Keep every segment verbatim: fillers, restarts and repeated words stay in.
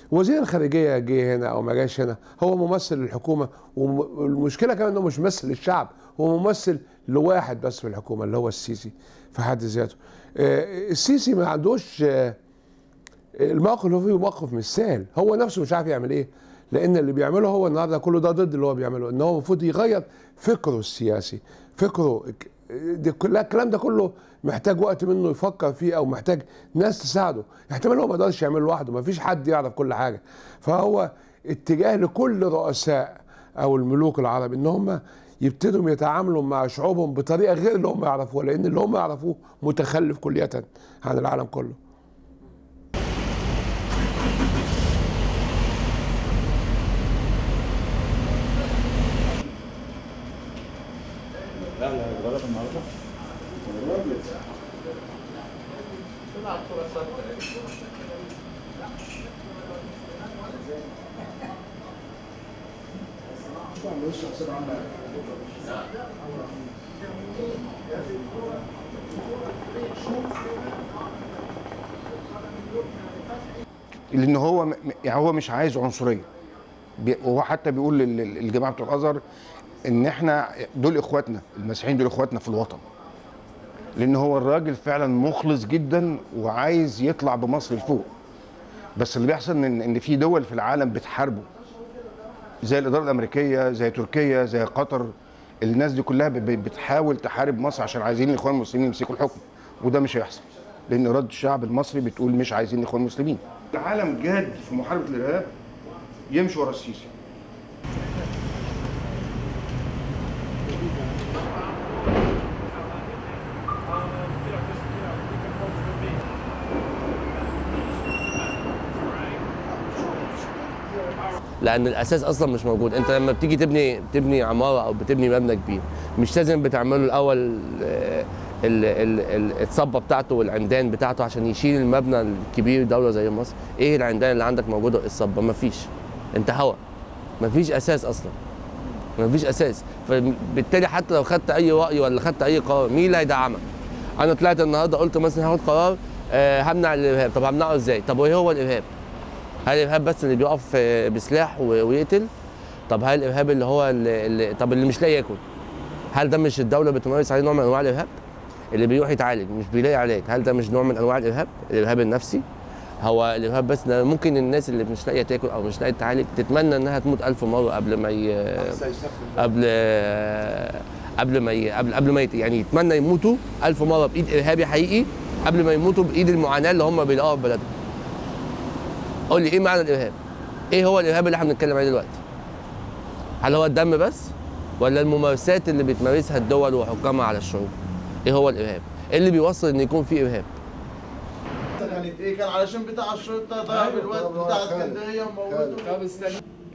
وزير الخارجيه جه هنا او ما جاش هنا هو ممثل للحكومه، والمشكله كمان انه مش ممثل للشعب، هو ممثل لواحد بس في الحكومه اللي هو السيسي في حد ذاته. السيسي ما عندوش الموقف اللي هو فيه موقف مش سهل، هو نفسه مش عارف يعمل ايه، لان اللي بيعمله هو النهارده كله ده ضد اللي هو بيعمله، ان هو المفروض يغير فكره السياسي، فكره دي كلها الكلام ده كله محتاج وقت منه يفكر فيه، او محتاج ناس تساعده، احتمال هو ما يقدرش يعمله لوحده، ما فيش حد يعرف كل حاجه، فهو اتجاه لكل رؤساء او الملوك العرب ان هم يبتدوا يتعاملوا مع شعوبهم بطريقه غير اللي هم يعرفوها، لان اللي هم يعرفوه متخلف كليا عن العالم كله. لا لا اتغلب النهارده. لان هو يعني هو مش عايز عنصريه، وهو حتى بيقول للجماعه بتوع الازهر ان احنا دول اخواتنا، المسيحيين دول اخواتنا في الوطن، لان هو الراجل فعلا مخلص جدا وعايز يطلع بمصر لفوق. بس اللي بيحصل ان ان في دول في العالم بتحاربه، زي الاداره الامريكيه، زي تركيا، زي قطر. الناس دي كلها بتحاول تحارب مصر عشان عايزين الاخوان المسلمين يمسكوا الحكم، وده مش هيحصل، لان اراده الشعب المصري بتقول مش عايزين الاخوان المسلمين. العالم جاد في محاربه الارهاب يمشي ورا السيسي. لان الاساس اصلا مش موجود. انت لما بتيجي تبني بتبني عماره او بتبني مبنى كبير، مش لازم بتعمله الاول الصبه بتاعته والعمدان بتاعته عشان يشيل المبنى الكبير دوله زي مصر. ايه العمدان اللي عندك موجوده؟ الصبه مفيش، انت هوا، مفيش اساس اصلا، مفيش اساس. فبالتالي حتى لو خدت اي راي ولا خدت اي قرار، مين اللي هيدعمك؟ انا طلعت النهارده قلت مثلا هاخد قرار آه همنع الارهاب. طب همنعه ازاي؟ طب وايه هو الارهاب؟ هل الارهاب بس اللي بيقف بسلاح ويقتل؟ طب هل الارهاب اللي هو اللي, اللي طب اللي مش لاقي ياكل، هل ده مش الدوله بتمارس عليه نوع من انواع الارهاب؟ اللي بيروح يتعالج مش بيلاقي علاج، هل ده مش نوع من انواع الارهاب؟ الارهاب النفسي. هو الارهاب بس ممكن الناس اللي مش لاقيه تاكل او مش لاقيه تعالج تتمنى انها تموت ألف مره قبل ما ي... قبل قبل ما ي... قبل قبل ما ي... يعني يتمنى يموتوا ألف مره بايد ارهابي حقيقي قبل ما يموتوا بايد المعاناه اللي هم بيلاقوها في بلدهم. قول لي ايه معنى الارهاب؟ ايه هو الارهاب اللي احنا بنتكلم عليه دلوقتي؟ هل هو الدم بس؟ ولا الممارسات اللي بتمارسها الدول وحكامها على الشعوب؟ ايه هو الارهاب؟ ايه اللي بيوصل ان يكون في ارهاب؟ كانت ايه؟ كان علشان بتاع الشرطه ضرب الواد بتاع اسكندريه وموته. طب استنى.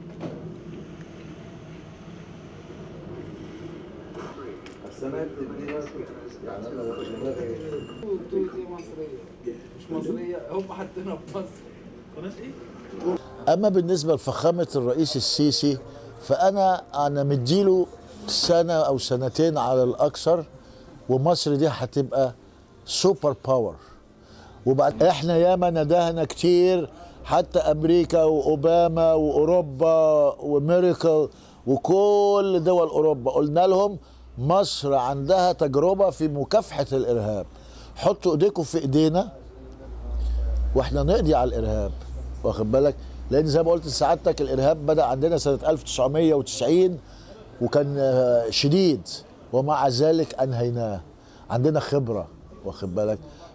السنه دي يعني انا دماغي دي مصريه مش مصريه، هم حاطينها في مصر. قناه ايه؟ اما بالنسبه لفخامه الرئيس السيسي فانا انا مديله سنه او سنتين على الاكثر، ومصر دي هتبقى سوبر باور. وبعد احنا ياما ندهنا كتير، حتى امريكا واوباما واوروبا وميركل وكل دول اوروبا قلنا لهم مصر عندها تجربه في مكافحه الارهاب، حطوا ايديكم في ايدينا واحنا نقضي على الارهاب، واخد بالك؟ لان زي ما قلت لسعادتك الارهاب بدا عندنا سنه ألف وتسعمية وتسعين وكان شديد، ومع ذلك انهيناه، عندنا خبره، واخد بالك؟